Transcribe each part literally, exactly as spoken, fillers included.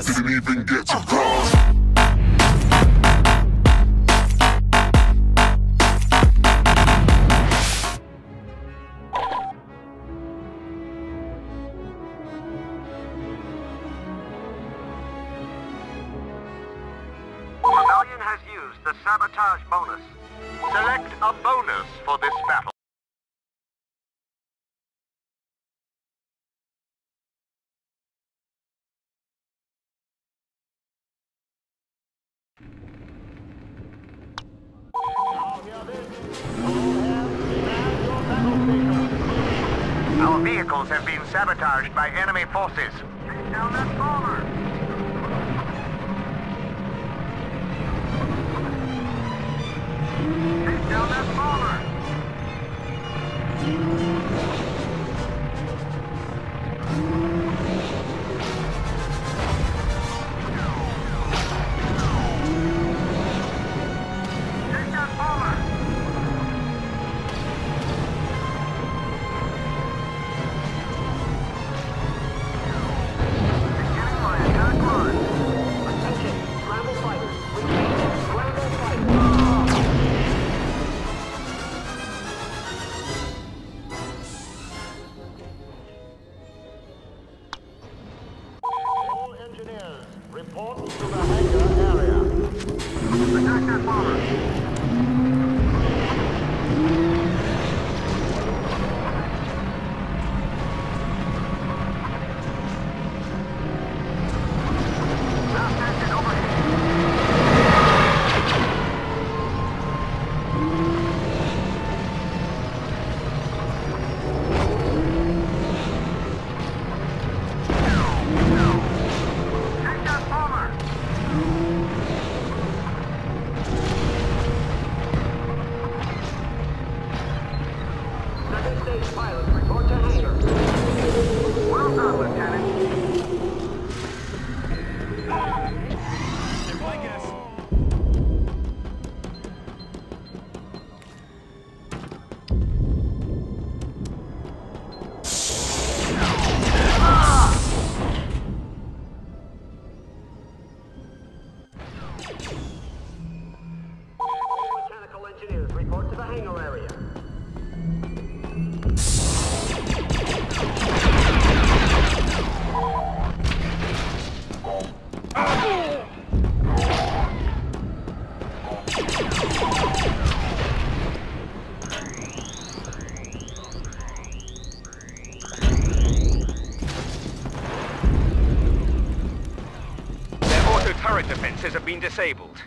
us. Didn't even get to cross. Rebellion has used the sabotage bonus. Select a bonus for this battle. Our vehicles have been sabotaged by enemy forces. Take down that bomber! Take down that bomber! Take that bomber! Beginning my attack line. Attention, scramble fighters. Repeat, scramble fighters. All engineers, report to the hangar area. Attack that bomber. Last engine overhead. Take that bomber! Second stage pilots report to hangar. Well done, Lieutenant. All mechanical engineers report to the hangar area. Their auto turret defenses have been disabled.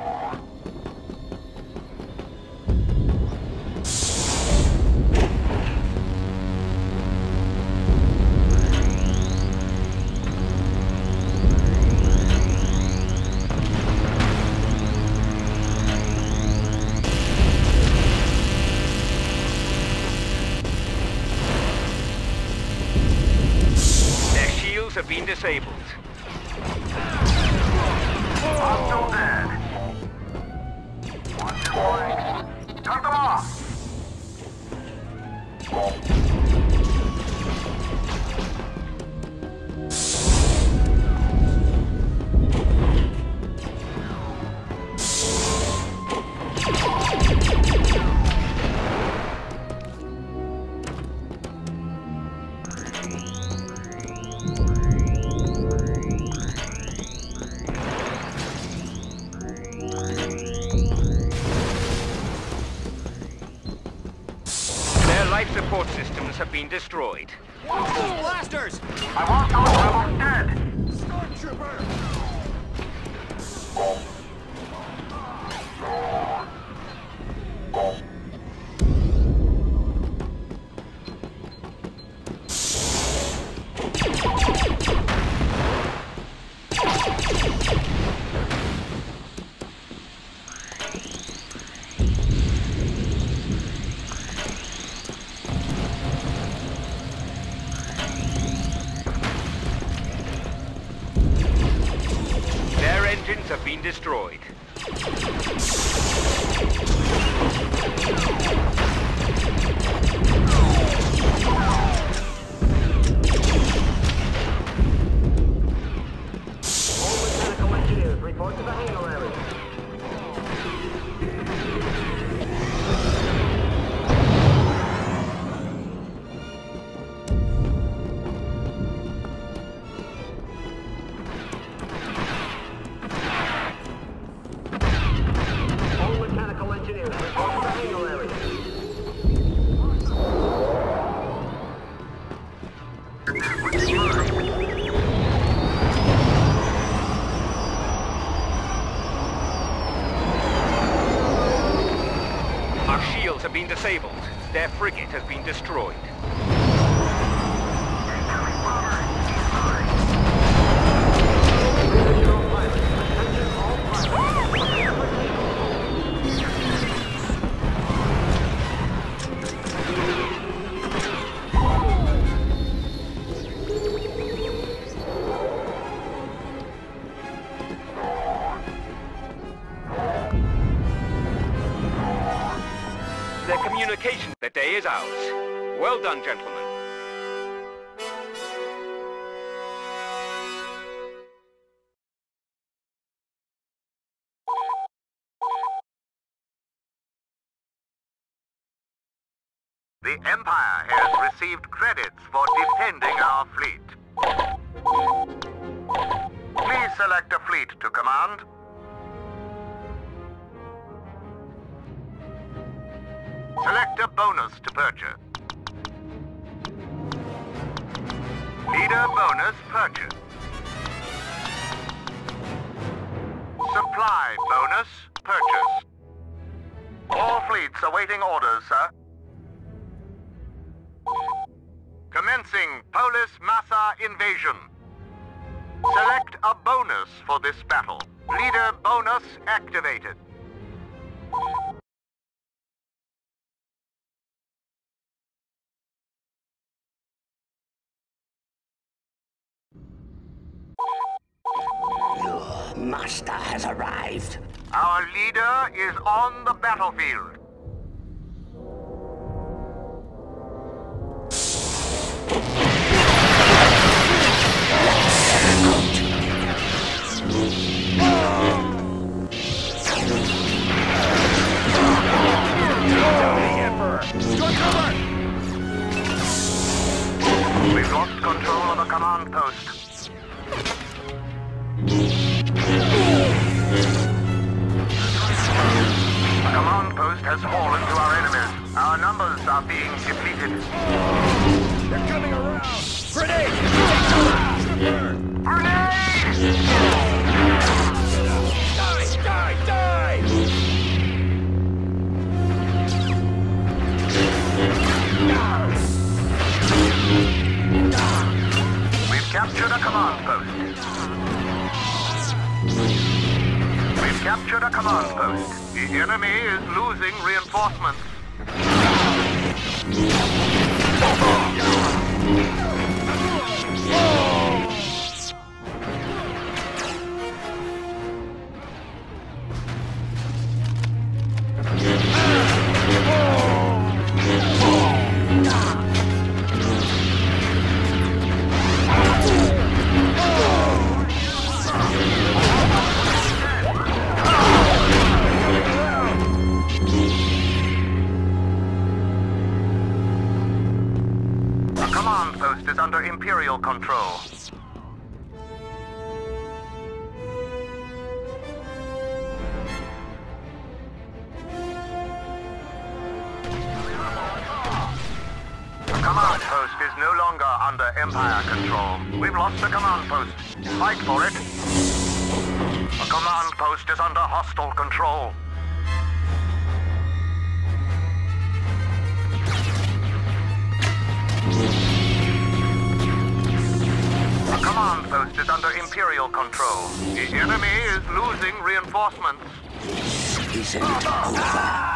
Their shields have been disabled. Hostile dead. Watch your boy. Cut them off. Their life support systems have been destroyed. Blasters! I want those rebels dead. Stormtrooper! Their engines have been destroyed. disabled. Their frigate has been destroyed. Their communication, the day is ours. Well done, gentlemen. The Empire has received credits for defending our fleet. Please select a fleet to command. Select a bonus to purchase. Leader bonus purchase. Supply bonus purchase. All fleets awaiting orders, sir. Commencing Polis Massa invasion. Select a bonus for this battle. Leader bonus activated. Your master has arrived. Our leader is on the battlefield. We've lost control of the command post. The command post has fallen to our enemies. Our numbers are being depleted. They're coming around! Grenade! Grenade! Die! Die! Die! We've captured a command post. We've captured a command post. The enemy is losing reinforcements. Is under Imperial control. The command post is no longer under Empire control. We've lost the command post. Fight for it. The command post is under hostile control. The command post is under Imperial control. The enemy is losing reinforcements. Isn't it over?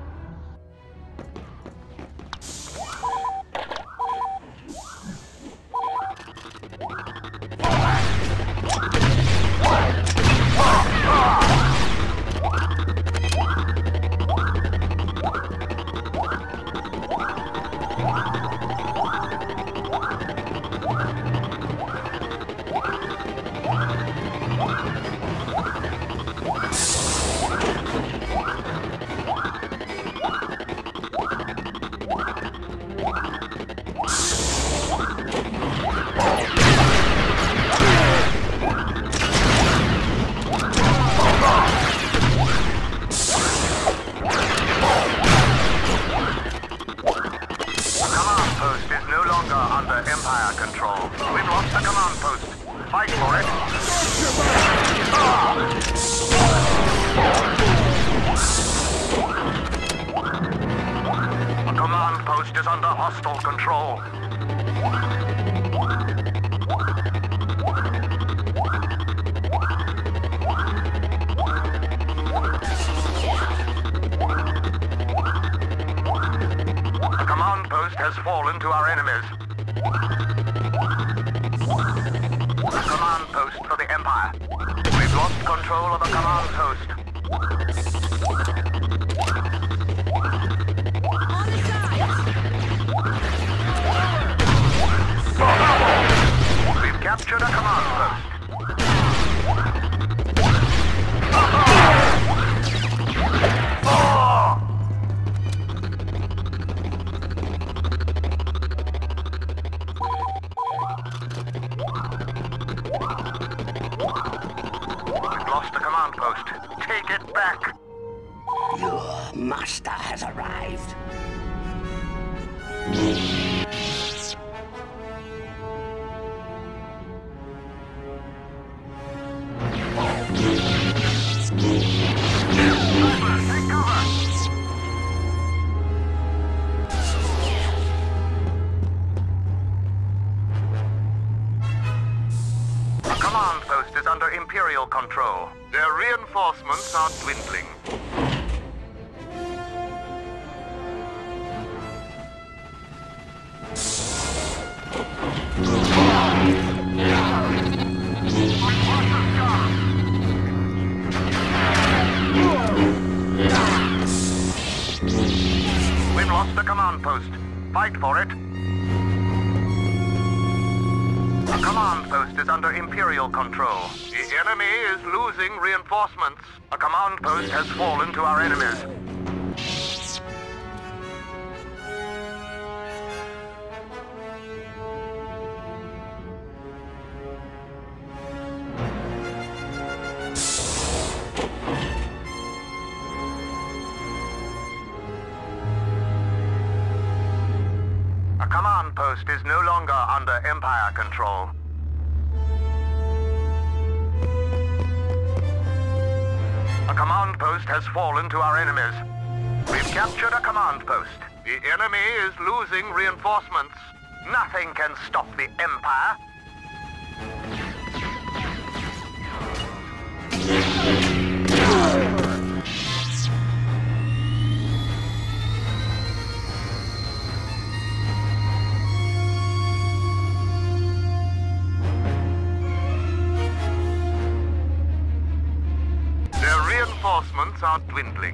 Empire control. We've lost the command post. Fight for it. hostile control. The command post has fallen to our enemies. The command post for the Empire. We've lost control of the command post. We've captured a command post. We've lost the command post. Take it back. Your master has arrived. Take cover. The command post is under Imperial control. Their reinforcements are dwindling. We've lost the command post. Fight for it. The command post is under Imperial control. The enemy is losing reinforcements. A command post has fallen to our enemies. A command post is no longer under Empire control. A command post has fallen to our enemies. We've captured a command post. The enemy is losing reinforcements. Nothing can stop the Empire. Their reinforcements are dwindling.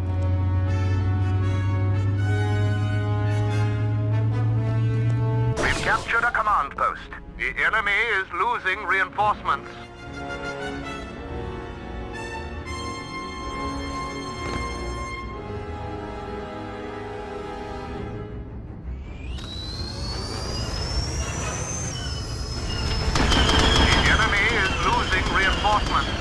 We've captured a command post. The enemy is losing reinforcements. The enemy is losing reinforcements.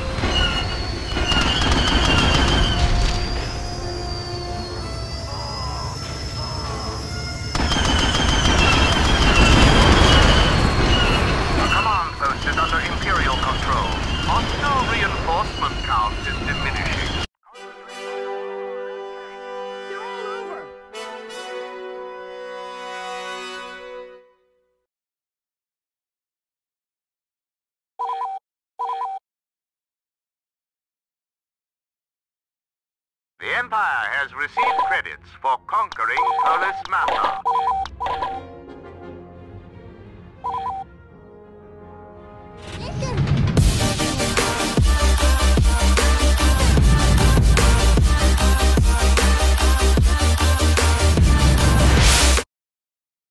Is under Imperial control. Hostile reinforcement count is diminishing. They're all over. The Empire has received credits for conquering Polis Massa.